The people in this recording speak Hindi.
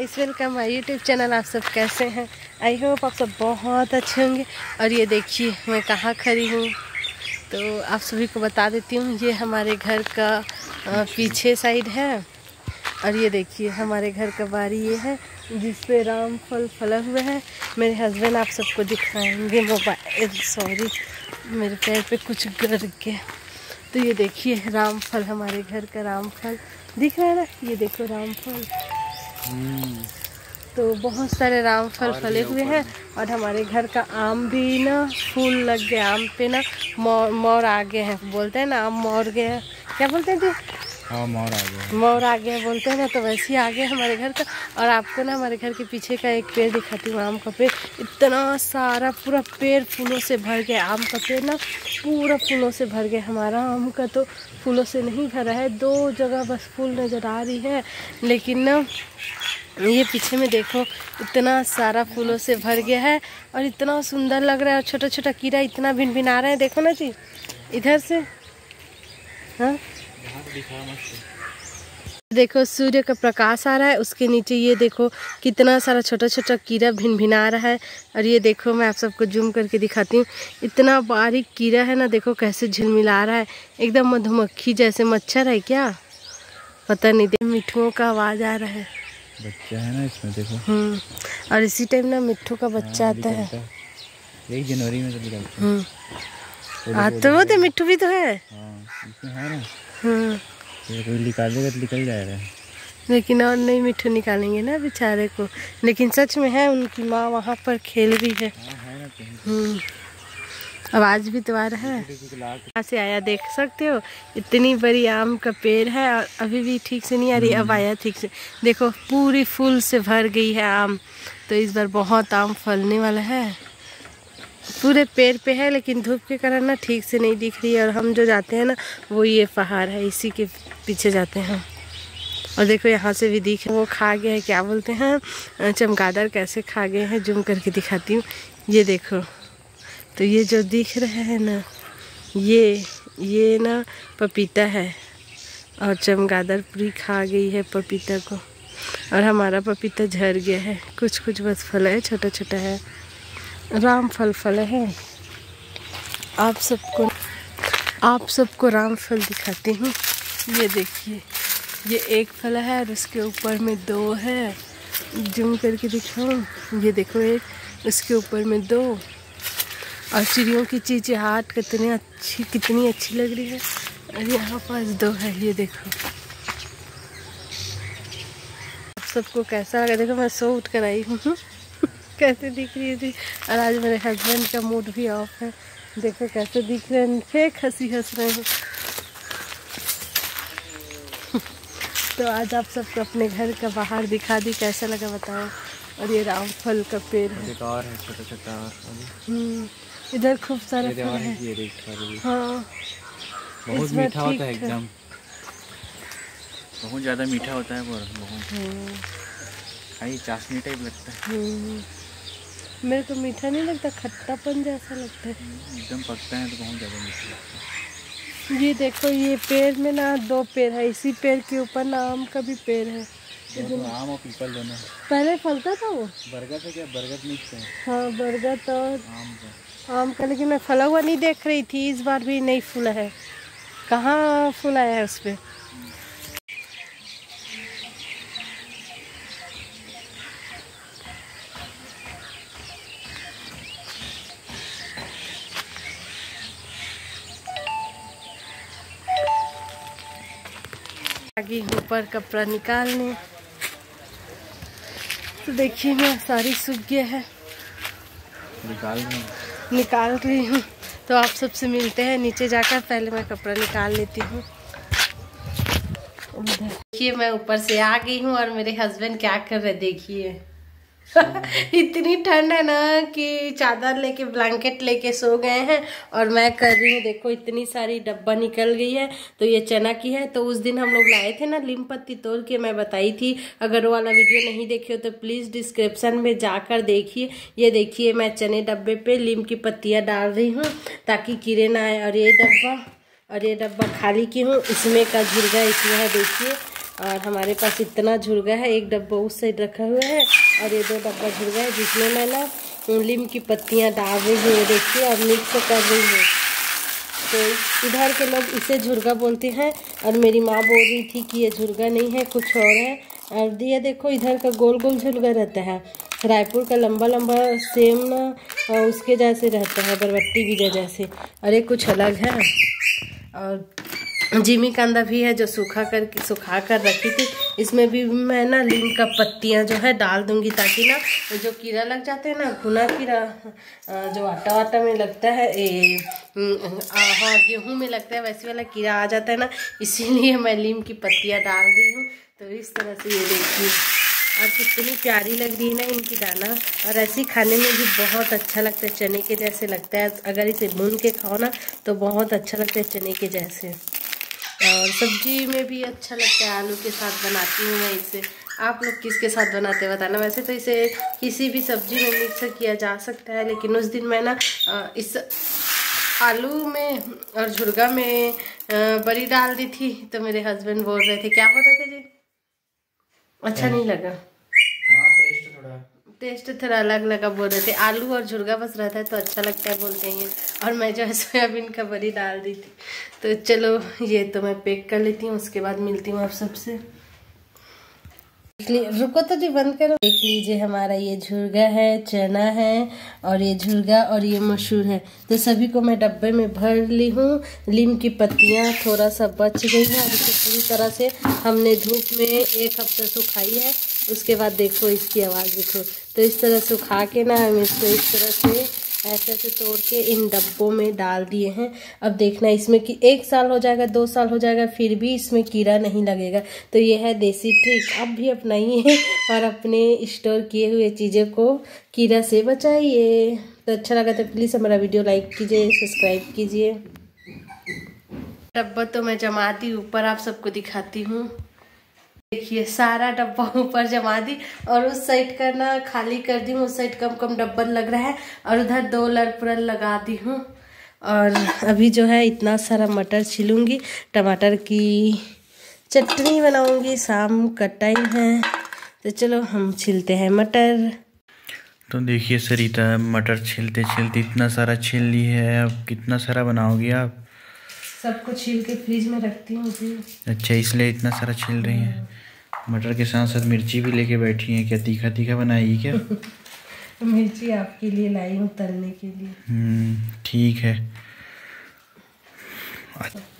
Guys, welcome my YouTube channel. आप सब कैसे हैं? आई होप आप सब बहुत अच्छे होंगे। और ये देखिए मैं कहाँ खड़ी हूँ, तो आप सभी को बता देती हूँ। ये हमारे घर का पीछे साइड है। और ये देखिए हमारे घर का बारी ये है जिस पे राम फल फला हुआ है। मेरे हस्बैंड आप सबको दिखाएंगे। मोबाइल सॉरी मेरे पैर पे कुछ गिर गया। तो ये देखिए राम फल, हमारे घर का राम फल दिख रहा है ना, ये देखो राम फल। तो बहुत सारे राम फल फले हुए हैं। और हमारे घर का आम भी ना फूल लग गया। आम पे ना मोर आ गए हैं, बोलते हैं ना आम मोर गया, क्या बोलते हैं जी? हाँ, मोर आ गया। मोर आ गया बोलते हैं ना, तो वैसे ही आ गया हमारे घर का। और आपको ना हमारे घर के पीछे का एक पेड़ दिखाती हूँ, आम का पेड़। इतना सारा पूरा पेड़ फूलों से भर गया। आम का पेड़ ना पूरा फूलों से भर गया। हमारा आम का तो फूलों से नहीं भरा है, 2 जगह बस फूल नज़र आ रही है। लेकिन ना ये पीछे में देखो इतना सारा फूलों से भर गया है और इतना सुंदर लग रहा है। और छोटा छोटा कीड़ा इतना भिन भिन आ रहा है, देखो ना जी इधर से। हाँ देखो सूर्य का प्रकाश आ रहा है, उसके नीचे ये देखो कितना सारा छोटा छोटा कीड़ा भिन भिन आ रहा है। और ये देखो मैं आप सबको जूम करके दिखाती हूँ, इतना बारीक कीड़ा है ना, देखो कैसे झिलमिला रहा है, एकदम मधुमक्खी जैसे। मच्छर है क्या पता नहीं। देखो मिट्ठुओं का आवाज़ आ रहा है, बच्चा है ना इसमें देखो। और इसी टाइम ना मिट्ठू का बच्चा आता है। 1 जनवरी में तो निकलता है। तो वो तो मिट्ठू भी तो है। हाँ, इसमें है ना। तो कोई निकालेगा तो निकल जाएगा। लेकिन और नहीं मिट्ठू निकालेंगे ना बेचारे को। लेकिन सच में है, उनकी माँ वहाँ पर खेल रही है। आवाज़ भी तो आ रहा है। कहाँ से आया देख सकते हो, इतनी बड़ी आम का पेड़ है और अभी भी ठीक से नहीं आ रही। अब आया ठीक से, देखो पूरी फूल से भर गई है आम। तो इस बार बहुत आम फलने वाला है। पूरे पेड़ पे है, लेकिन धूप के कारण ना ठीक से नहीं दिख रही है। और हम जो जाते हैं ना वो ये पहाड़ है, इसी के पीछे जाते हैं। और देखो यहाँ से भी दिख, वो खा गया है, क्या बोलते हैं चमगादड़, कैसे खा गए हैं जूम करके दिखाती हूँ। ये देखो, तो ये जो दिख रहा है ना, ये ना पपीता है। और चमगादड़ पूरी खा गई है पपीता को। और हमारा पपीता झड़ गया है, कुछ कुछ बस फल है, छोटा छोटा है। राम फल फल है। आप सबको राम फल दिखाती हूँ। ये देखिए, ये एक फल है और उसके ऊपर में 2 है। जूम करके दिखाऊँ, ये देखो एक, उसके ऊपर में 2। और चिड़ियों की चिहचिहाट कितनी अच्छी लग रही है। और यहाँ पास 2 है, ये देखो। आप सबको कैसा लगा? देखो मैं सो उठ कर आई हूँ कैसे दिख रही थी। और आज मेरे हस्बैंड का मूड भी ऑफ है, देखो कैसे दिख रहे हैं, फेक हंसी हंस रहे हैं तो आज आप सबको अपने घर का बाहर दिखा दी, कैसा लगा बताओ। और ये रामफल का पेड़ है, और है छोटा छोटा। इधर खूब सारा फल है। हाँ बहुत मीठा होता है, एकदम बहुत ज़्यादा मीठा होता है। बहुत खाली चाशनी टाइप लगता है। मेरे को मीठा नहीं लगता, खट्टापन जैसा लगता है। एकदम पकता है तो बहुत ज़्यादा मीठा लगता है। ये देखो ये पेड़ में ना 2 पेड़ है, इसी पेड़ के ऊपर ना आम का भी पेड़ है। तो आम और पीपल दोनों पहले फलता था वो। बरगद है क्या? बरगद मिक्स है। हाँ बरगद और आम का। लेकिन मैं फला हुआ नहीं देख रही थी, इस बार भी नहीं फूला है। कहाँ फूल आया है उस पर? आगे ऊपर कपड़ा निकालने, तो देखिए मैं सारी सूख गया है, निकाल रही हूँ। तो आप सबसे मिलते हैं नीचे जाकर, पहले मैं कपड़ा निकाल लेती हूँ। देखिए मैं ऊपर से आ गई हूँ और मेरे हस्बैंड क्या कर रहे देखिए इतनी ठंड है ना कि चादर लेके ब्लैंकेट लेके सो गए हैं। और मैं कर रही हूँ, देखो इतनी सारी डब्बा निकल गई है। तो ये चना की है। तो उस दिन हम लोग लाए थे ना नीम पत्ती तोड़ के, मैं बताई थी। अगर वो वाला वीडियो नहीं देखे हो तो प्लीज डिस्क्रिप्शन में जाकर देखिए। ये देखिए मैं चने डब्बे पे नीम की पत्तियां डाल रही हूँ ताकि कीड़े ना आए। और ये डब्बा खाली की हूँ, इसमें का झुरगा इसमें है देखिए। और हमारे पास इतना झुरगा है, एक डब्बा उस साइड रखा हुआ है और ये 2 डब्बा झुरगा है जिसमें मैं ना नीम की पत्तियाँ डाल रही हूँ, देखिए, और मिक्स कर रही हूँ। तो इधर के लोग इसे झुरगा बोलते हैं और मेरी माँ बोल रही थी कि ये झुरगा नहीं है, कुछ और है। और ये देखो इधर का गोल गोल झुरगा रहता है, रायपुर का लंबा लंबा सेम ना उसके जैसे रहता है, बरबट्टी बीजा जैसे, और ये कुछ अलग है। और जिमी कांदा भी है जो सुखा कर रखी थी, इसमें भी मैं ना नीम का पत्तियां जो है डाल दूंगी ताकि ना जो कीड़ा लग जाते हैं ना, घुना कीड़ा जो आटा में लगता है, हाँ गेहूं में लगता है, वैसे वाला कीड़ा आ जाता है ना, इसीलिए मैं नीम की पत्तियां डाल रही हूँ। तो इस तरह से ये देखिए, और कितनी प्यारी लग रही है ना इनकी दाना, और ऐसे खाने में भी बहुत अच्छा लगता है, चने के जैसे लगता है। अगर इसे भून के खाओ ना तो बहुत अच्छा लगता है, चने के जैसे। और सब्जी में भी अच्छा लगता है, आलू के साथ बनाती हूँ मैं इसे। आप लोग किसके साथ बनाते हैं बताना। वैसे तो इसे किसी भी सब्जी में मिक्स किया जा सकता है, लेकिन उस दिन मैं ना इस आलू में और झुरगा में बड़ी डाल दी थी, तो मेरे हस्बैंड बोल रहे थे, क्या बोल रहे थे जी? अच्छा नहीं लगा? हाँ, टेस्ट थोड़ा अलग लगा बोल रहे थे। आलू और झुरगा बस रहता है तो अच्छा लगता है बोलते हैं, और मैं जो है सोयाबीन का बड़ी डाल दी थी। तो चलो ये तो मैं पैक कर लेती हूँ, उसके बाद मिलती हूँ आप सबसे। रुको तो जी, बंद करो। देख लीजिए हमारा ये झुरगा है, चना है, और ये झुरगा और ये मसूर है। तो सभी को मैं डब्बे में भर ली हूँ। नीम की पत्तियाँ थोड़ा सा बच गई है, और इसे पूरी तरह से हमने धूप में 1 हफ्ता सुखाई है। उसके बाद देखो इसकी आवाज़ देखो। तो इस तरह सुखा के ना हम इसको इस तरह से ऐसे तोड़ के इन डब्बों में डाल दिए हैं। अब देखना इसमें कि 1 साल हो जाएगा, 2 साल हो जाएगा, फिर भी इसमें कीड़ा नहीं लगेगा। तो ये है देसी ट्रिक, आप भी अपनाइए और अपने स्टोर किए हुए चीज़ों को कीड़ा से बचाइए। तो अच्छा लगा तो प्लीज़ हमारा वीडियो लाइक कीजिए, सब्सक्राइब कीजिए। डब्बा तो मैं जमा दी ऊपर, आप सबको दिखाती हूँ। देखिए सारा डब्बा ऊपर जमा दी, और उस साइड का ना खाली कर दी हूँ, उस साइड कम कम डब्बा लग रहा है, और उधर 2 लड़पुरल लगा दी हूँ। और अभी जो है इतना सारा मटर छिलूंगी, टमाटर की चटनी बनाऊंगी, शाम का टाइम है। तो चलो हम छिलते हैं मटर। तो देखिए सरिता मटर छिलते छिलते इतना सारा छिल ली है, अब कितना सारा बनाओगी आप? सबको छील के फ्रिज में रखती हूँ जी। अच्छा, इसलिए इतना सारा छिल रही हैं। मटर के साथ साथ मिर्ची भी लेके बैठी हैं, क्या तीखा तीखा बनाएगी क्या? मिर्ची आपके लिए लाई हूँ तलने के लिए। ठीक है।